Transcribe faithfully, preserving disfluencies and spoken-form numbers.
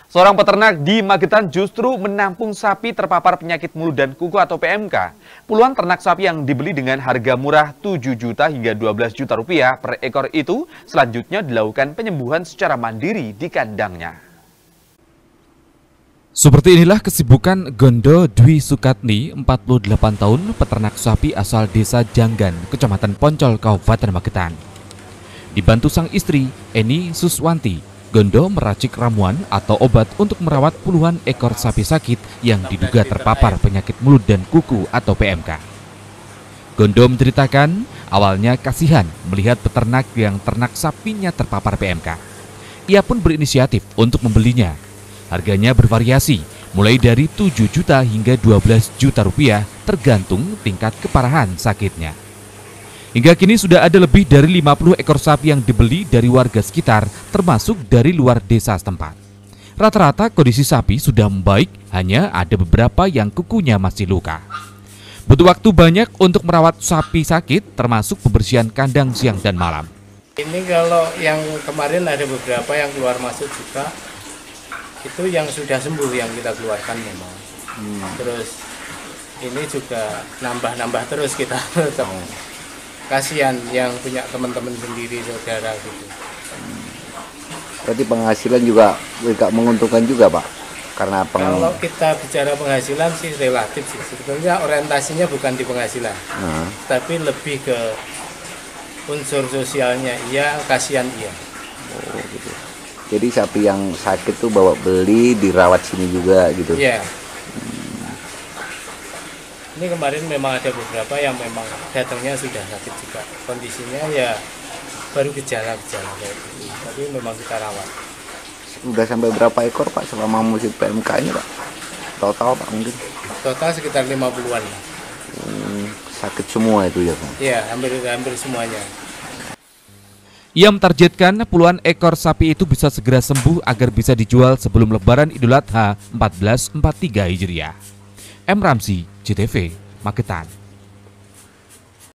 Seorang peternak di Magetan justru menampung sapi terpapar penyakit mulut dan kuku atau P M K. Puluhan ternak sapi yang dibeli dengan harga murah tujuh juta hingga dua belas juta rupiah per ekor itu selanjutnya dilakukan penyembuhan secara mandiri di kandangnya. Seperti inilah kesibukan Gondo Dwi Sukatni, empat puluh delapan tahun, peternak sapi asal desa Janggan, Kecamatan Poncol, Kabupaten Magetan. Dibantu sang istri, Eni Suswanti, Gondo meracik ramuan atau obat untuk merawat puluhan ekor sapi sakit yang diduga terpapar penyakit mulut dan kuku atau P M K. Gondo menceritakan awalnya kasihan melihat peternak yang ternak sapinya terpapar P M K. Ia pun berinisiatif untuk membelinya. Harganya bervariasi, mulai dari tujuh juta hingga dua belas juta rupiah tergantung tingkat keparahan sakitnya. Hingga kini sudah ada lebih dari lima puluh ekor sapi yang dibeli dari warga sekitar, termasuk dari luar desa setempat. Rata-rata kondisi sapi sudah membaik, hanya ada beberapa yang kukunya masih luka. Butuh waktu banyak untuk merawat sapi sakit, termasuk pembersihan kandang siang dan malam. Ini kalau yang kemarin ada beberapa yang keluar masuk juga, itu yang sudah sembuh yang kita keluarkan memang. Hmm. Terus ini juga nambah-nambah terus kita tetap. Kasihan yang punya teman-teman sendiri, saudara gitu. Berarti penghasilan juga tidak menguntungkan juga, Pak? Karena peng... Kalau kita bicara penghasilan sih relatif sih. Sebetulnya orientasinya bukan di penghasilan, nah. tapi lebih ke unsur sosialnya. Iya, kasihan iya. Oh, gitu. Jadi sapi yang sakit tuh bawa beli, dirawat sini juga gitu? Iya. Ini kemarin memang ada beberapa yang memang datangnya sudah sakit juga. Kondisinya ya baru gejala-gejala kayak gitu. Tapi memang kita rawat. Sudah sampai berapa ekor, Pak, selama musim P M K ini, Pak? Total, Pak, mungkin? Total sekitar lima puluhan. Hmm, sakit semua itu ya, Pak? Iya, hampir-hampir semuanya. Ia mentargetkan puluhan ekor sapi itu bisa segera sembuh agar bisa dijual sebelum Lebaran Idul Adha seribu empat ratus empat puluh tiga Hijriah. M. Ramzi, J T V, Magetan.